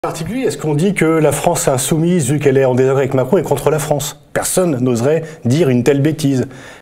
Particulier, est-ce qu'on dit que la France est insoumise vu qu'elle est en désaccord avec Macron et contre la France? Personne n'oserait dire une telle bêtise.